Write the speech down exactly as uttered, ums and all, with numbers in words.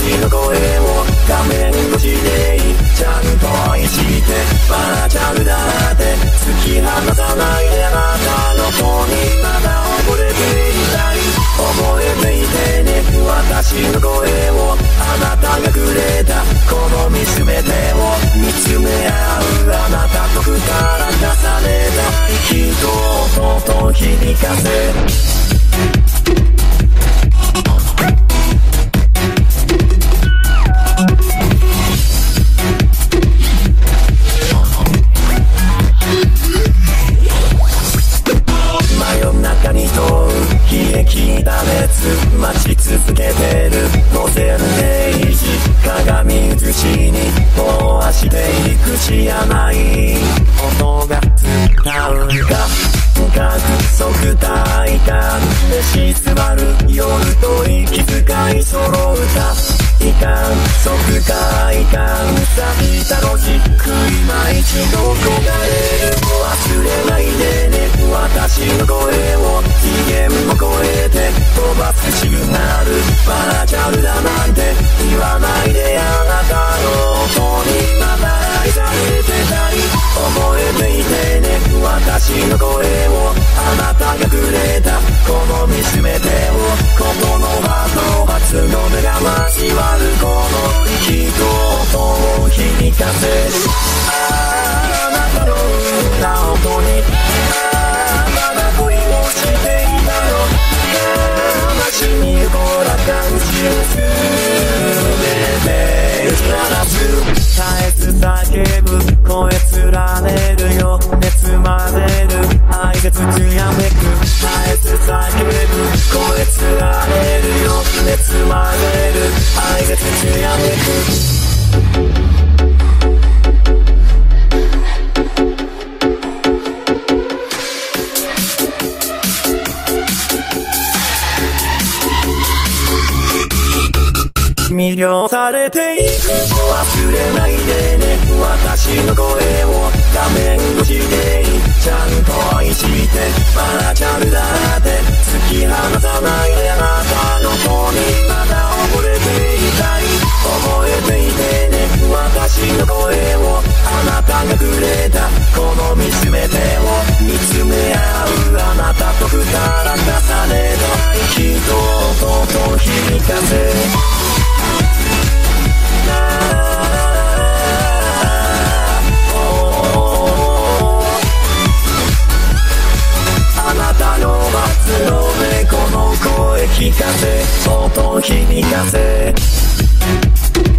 私の声を画面越しでいいちゃんと愛してバーチャルだって突き放さないであなたの子にまだ溺れていたい覚えていてね私の声をあなたがくれたこの身全てを見つめ合うあなたと二人重ねた息と音と響かせ冷え切った熱待ち続けてる午前零時鏡映しに飽和していく知らない音が伝うか深く即体感飯座る夜と息遣い揃うたいかん即快感錆びたロジック今一度焦がれる忘れないでね私の声を次元を超えて飛ばすシグナルバーチャルだなんて言わないであなたの音にまだ愛されてたい覚えていてね私の声をあなたがくれたこの身全てをことの葉と発の目が交わるこの息と音を響かせあなたの歌音にまだ恋をしていたの魂にこら感じをすべて打ち鳴らす絶えず叫ぶ声連ねるよ熱混ぜる愛でつつやめく絶えず叫ぶ声連ねるよ熱混ぜる愛でつつやめく魅了されていく忘れないでね私の声を画面越しでいいちゃんと愛してバーチャルだって突き放さないであなたの子にまだ溺れていたい覚えていてね私の声をあなたがくれたこの身全てを見つめ合うあなたと二人重ねた息と音と響かせあなたの松の上この声聞かせ音響かせ